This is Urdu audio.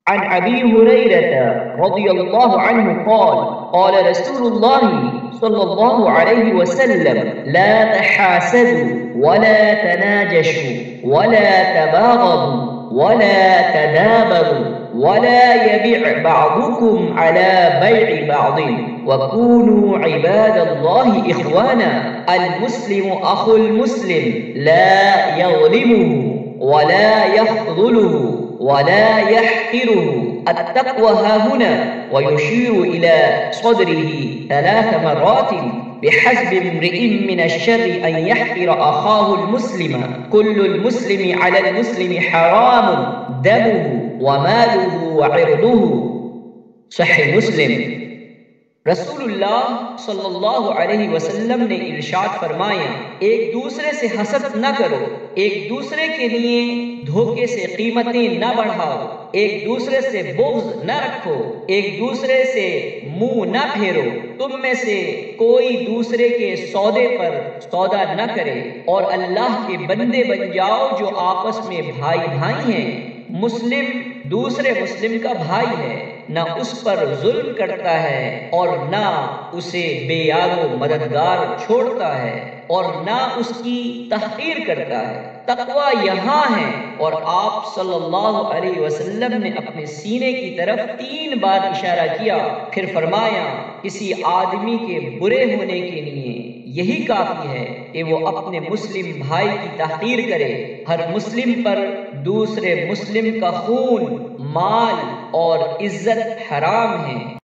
عن أبي هريرة رضي الله عنه قال قال رسول الله صلى الله عليه وسلم لا تحاسدوا ولا تناجشوا ولا تباغضوا ولا تدابروا ولا يبيع بعضكم على بيع بعض وكونوا عباد الله إخوانا المسلم أخو المسلم لا يظلمه ولا يخذله ولا يحقره التقوى هاهنا ويشير إلى صدره 3 مرات بحسب امرئ من الشر أن يحقر أخاه المسلم كل المسلم على المسلم حرام دمه وماله وعرضه صحیح مسلم۔ رسول اللہ صلی اللہ علیہ وسلم نے ارشاد فرمایا، ایک دوسرے سے حسد نہ کرو، ایک دوسرے کے لیے دھوکے سے قیمتیں نہ بڑھاؤ، ایک دوسرے سے بغض نہ رکھو، ایک دوسرے سے منہ نہ پھیرو، تم میں سے کوئی دوسرے کے سودے پر سودا نہ کرے، اور اللہ کے بندے بن جاؤ جو آپس میں بھائی بھائی ہیں۔ مسلم دوسرے مسلم کا بھائی ہے، نہ اس پر ظلم کرتا ہے اور نہ اسے بے یار و مددگار چھوڑتا ہے اور نہ اس کی تحقیر کرتا ہے۔ تقوی یہاں ہے، اور آپ صلی اللہ علیہ وسلم نے اپنے سینے کی طرف 3 بار اشارہ کیا، پھر فرمایا کسی آدمی کے برے ہونے کے لیے یہی کافی ہے کہ وہ اپنے مسلم بھائی کی تحقیر کرے۔ ہر مسلم پر دوسرے مسلم کا خون، مال اور عزت حرام ہے۔